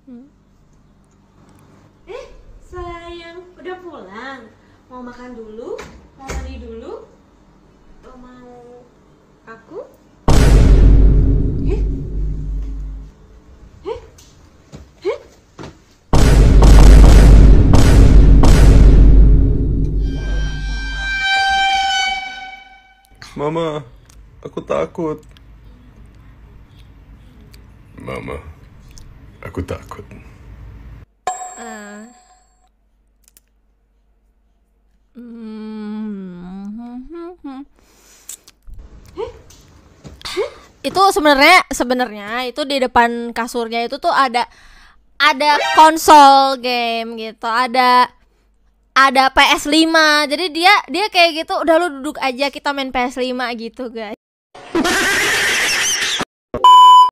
Sayang, udah pulang? Mau makan dulu? Mau mandi dulu? Atau mau aku? Mama, aku takut. Mama, aku takut. Itu sebenarnya itu di depan kasurnya itu tuh ada konsol game gitu, ada PS5. Jadi dia kayak gitu, udah lu duduk aja kita main PS5 gitu, guys.